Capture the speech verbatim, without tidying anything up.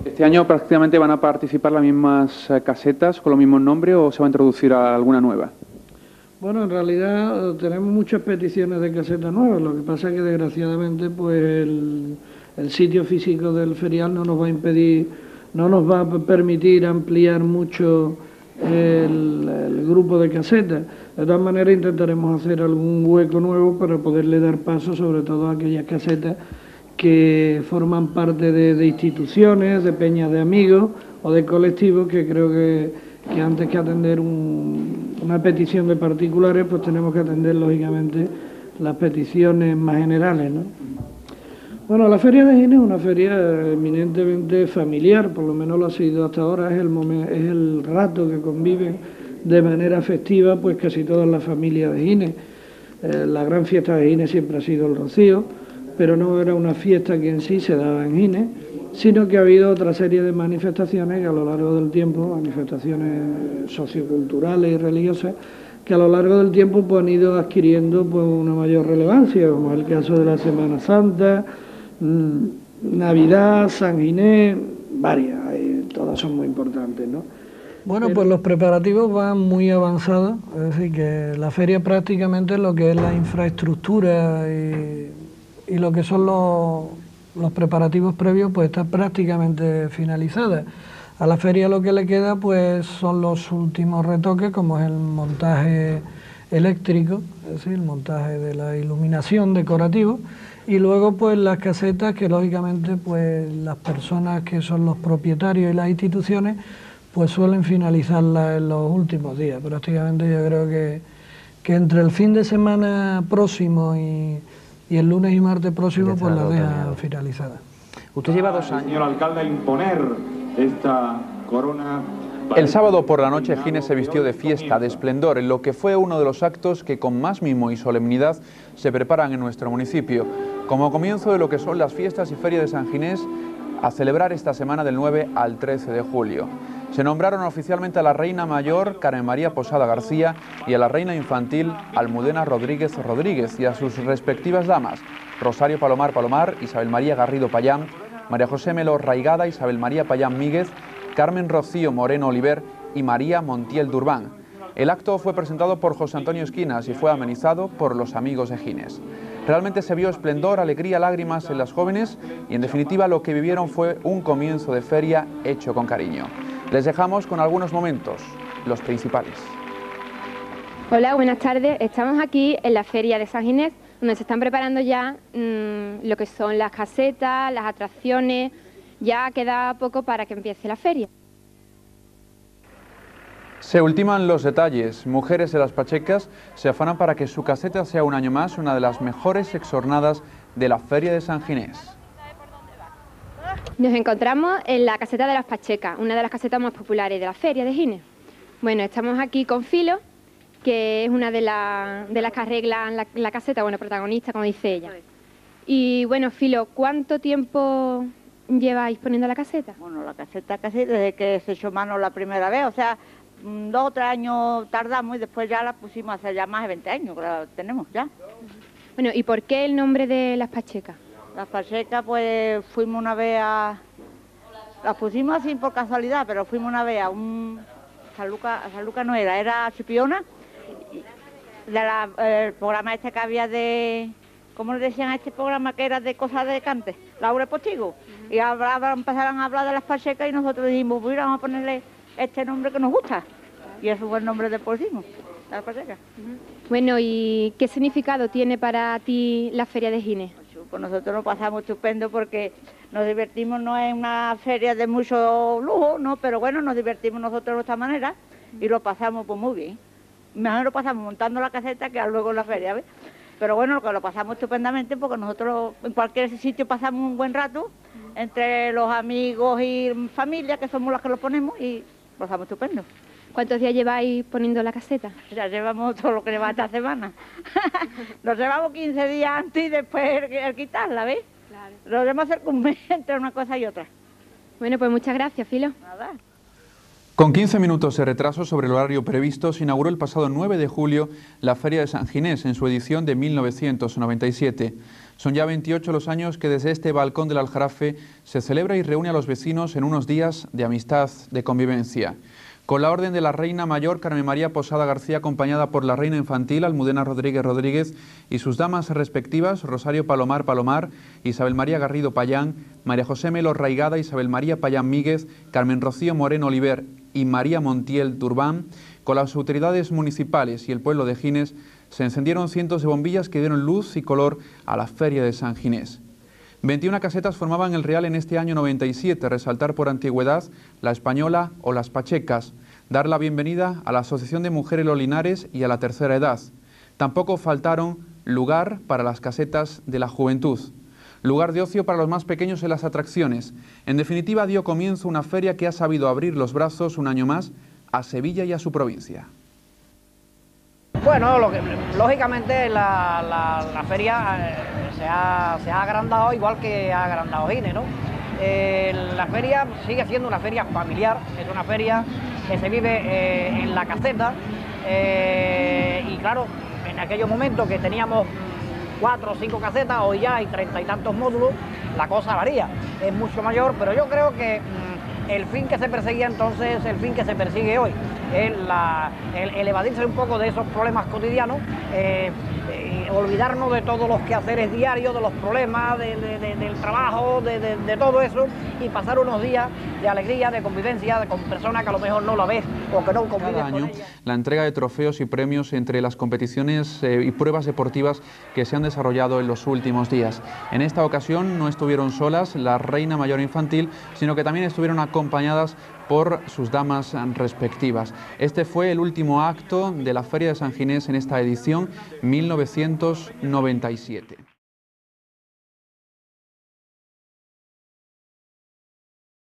¿Este año prácticamente van a participar las mismas casetas con los mismos nombres o se va a introducir alguna nueva? Bueno, en realidad tenemos muchas peticiones de casetas nuevas, lo que pasa es que desgraciadamente pues el, el sitio físico del ferial no nos va a impedir, no nos va a permitir ampliar mucho el, el grupo de casetas. De todas maneras intentaremos hacer algún hueco nuevo para poderle dar paso sobre todo a aquellas casetas que forman parte de, de instituciones, de peñas de amigos o de colectivos que creo que que antes que atender un, una petición de particulares, pues tenemos que atender, lógicamente, las peticiones más generales, ¿no? Bueno, la Feria de Gines es una feria eminentemente familiar, por lo menos lo ha sido hasta ahora, es el, momento, es el rato que conviven de manera festiva, pues casi todas las familias de Gines. Eh, la gran fiesta de Gines siempre ha sido el Rocío, pero no era una fiesta que en sí se daba en Gines, sino que ha habido otra serie de manifestaciones que a lo largo del tiempo, manifestaciones socioculturales y religiosas, que a lo largo del tiempo pues, han ido adquiriendo pues, una mayor relevancia, como es el caso de la Semana Santa, mmm, Navidad, San Ginés, varias, y todas son muy importantes, ¿no? Bueno, Pero... pues los preparativos van muy avanzados, es decir, que la feria prácticamente lo que es la infraestructura y, y lo que son los... los preparativos previos pues está prácticamente finalizada. A la feria lo que le queda pues son los últimos retoques, como es el montaje eléctrico, es decir, el montaje de la iluminación decorativa, y luego pues las casetas que lógicamente pues las personas que son los propietarios y las instituciones pues suelen finalizarlas en los últimos días. Prácticamente yo creo que, que entre el fin de semana próximo y y el lunes y martes próximo pues la deja finalizada. Usted lleva dos años, señor alcalde, a imponer esta corona. El sábado por la noche Gines se vistió de fiesta, de esplendor, en lo que fue uno de los actos que con más mimo y solemnidad se preparan en nuestro municipio, como comienzo de lo que son las fiestas y feria de San Ginés a celebrar esta semana del nueve al trece de julio. Se nombraron oficialmente a la reina mayor Carmen María Posada García y a la reina infantil Almudena Rodríguez Rodríguez y a sus respectivas damas, Rosario Palomar Palomar, Isabel María Garrido Payán, María José Melo Raigada, Isabel María Payán Míguez, Carmen Rocío Moreno Oliver y María Montiel Durbán. El acto fue presentado por José Antonio Esquinas y fue amenizado por los amigos de Gines. Realmente se vio esplendor, alegría, lágrimas en las jóvenes y en definitiva lo que vivieron fue un comienzo de feria hecho con cariño. Les dejamos con algunos momentos, los principales. Hola, buenas tardes. Estamos aquí en la feria de San Ginés, donde se están preparando ya mmm, lo que son las casetas, las atracciones. Ya queda poco para que empiece la feria. Se ultiman los detalles. Mujeres de las Pachecas se afanan para que su caseta sea un año más una de las mejores exornadas de la feria de San Ginés. Nos encontramos en la caseta de las Pachecas, una de las casetas más populares de la feria de Gines. Bueno, estamos aquí con Filo, que es una de, la, de las que arreglan la, la caseta, bueno, protagonista, como dice ella. Y bueno, Filo, ¿cuánto tiempo lleváis poniendo la caseta? Bueno, la caseta casi desde que se echó mano la primera vez, o sea, dos o tres años tardamos y después ya la pusimos hace ya más de veinte años, que la tenemos ya. Bueno, ¿y por qué el nombre de las Pachecas? Las Pachecas, pues fuimos una vez a... Las pusimos así por casualidad, pero fuimos una vez a un... San Lucas, San Lucas no era, era Chipiona, de la, el programa este que había de... ¿Cómo le decían a este programa que era de cosas de cante? Laura Postigo. Y hablaban, empezaron a hablar de las Pachecas y nosotros dijimos, pues vamos a ponerle este nombre que nos gusta. Y eso fue el nombre del porcino, de las Pachecas. Bueno, ¿y qué significado tiene para ti la feria de Gines? Pues nosotros nos pasamos estupendo porque nos divertimos, no es una feria de mucho lujo, no, pero bueno, nos divertimos nosotros de nuestra manera y lo pasamos pues muy bien. Mejor lo pasamos montando la caseta que luego en la feria, ¿ves? Pero bueno, que lo pasamos estupendamente porque nosotros en cualquier sitio pasamos un buen rato entre los amigos y familia, que somos los que lo ponemos, y lo pasamos estupendo. ¿Cuántos días lleváis poniendo la caseta? Ya llevamos todo lo que lleva esta semana. Nos llevamos quince días antes y después el, el quitarla, ¿ves? Claro. Lo debemos hacer con un mes entre una cosa y otra. Bueno, pues muchas gracias, Filo. Nada. Con quince minutos de retraso sobre el horario previsto, se inauguró el pasado nueve de julio la Feria de San Ginés en su edición de mil novecientos noventa y siete. Son ya veintiocho los años que desde este balcón del Aljarafe se celebra y reúne a los vecinos en unos días de amistad, de convivencia. Con la orden de la Reina Mayor Carmen María Posada García, acompañada por la Reina Infantil Almudena Rodríguez Rodríguez y sus damas respectivas, Rosario Palomar Palomar, Isabel María Garrido Payán, María José Melo Raigada, Isabel María Payán Míguez, Carmen Rocío Moreno Oliver y María Montiel Turbán, con las autoridades municipales y el pueblo de Gines, se encendieron cientos de bombillas que dieron luz y color a la Feria de San Ginés. veintiuna casetas formaban el Real en este año noventa y siete, resaltar por antigüedad la española o las pachecas, dar la bienvenida a la Asociación de Mujeres Los Linares y a la Tercera Edad. Tampoco faltaron lugar para las casetas de la juventud, lugar de ocio para los más pequeños en las atracciones. En definitiva, dio comienzo una feria que ha sabido abrir los brazos un año más a Sevilla y a su provincia. Bueno, lo que, lógicamente la, la, la feria eh, se, ha, se ha agrandado igual que ha agrandado Gines, ¿no? Eh, la feria sigue siendo una feria familiar, es una feria que se vive eh, en la caseta eh, y claro, en aquellos momentos que teníamos cuatro o cinco casetas, hoy ya hay treinta y tantos módulos, la cosa varía, es mucho mayor, pero yo creo que mm, el fin que se perseguía entonces es el fin que se persigue hoy. El, la, el, el evadirse un poco de esos problemas cotidianos, eh, eh, olvidarnos de todos los quehaceres diarios, de los problemas, de, de, de, del trabajo, de, de, de todo eso, y pasar unos días de alegría, de convivencia, de, con personas que a lo mejor no la ves o que no convives Cada año, con ellas. La entrega de trofeos y premios entre las competiciones eh, y pruebas deportivas que se han desarrollado en los últimos días. En esta ocasión no estuvieron solas la Reina Mayor Infantil, sino que también estuvieron acompañadas por sus damas respectivas. Este fue el último acto de la Feria de San Ginés en esta edición mil novecientos noventa y siete.